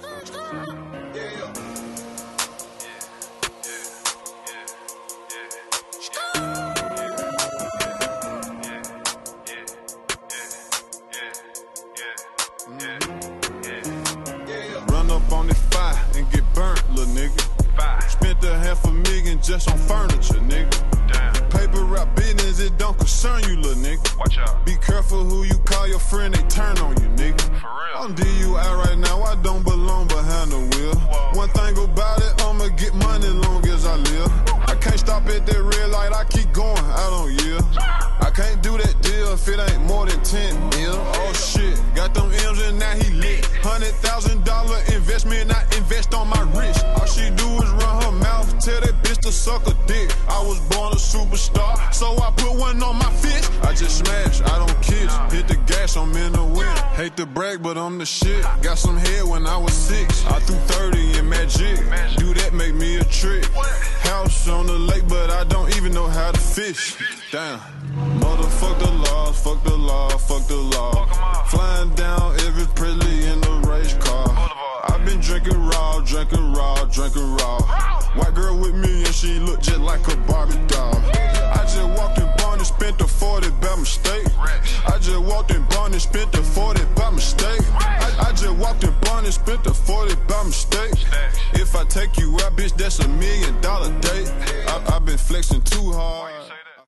Run up on this fire and get burnt, little nigga. Spent $500,000 just on furniture, nigga. Paper route business, it don't concern you, little nigga. Watch out. Be careful who you call your friend, they turn on you, nigga. For real. I'm DUI right now, I don't belong behind the wheel. Whoa. One thing about it, I'ma get money long as I live. I can't stop at that red light, I keep going, I don't yield. I can't do that deal if it ain't more than 10 mil. Oh shit, got them M's and now he lit. $100,000 investment, I invest on my wrist. All she do is run her mouth, tell that bitch to suck a dick. I was born a superstar, so I put one on my fist. I just smash, I don't kiss. Hit the gas, I'm in the wind. Hate to brag, but I'm the shit. Got some head when I was 6. I threw 30 in magic. Do that make me a trick. House on the lake, but I don't even know how to fish. Damn. Motherfuck the laws, fuck the law, fuck the law. Flying down every Presley in the race car. I've been drinking raw, drinking raw, drinking raw. White girl with me and she look just like a Barbie doll. I just walked in Barn and spent the 40 by mistake. I just walked in Barn and spent the 40 by mistake. I just walked in Barn and spent the 40 by mistake. If I take you out, bitch, that's $1 million day.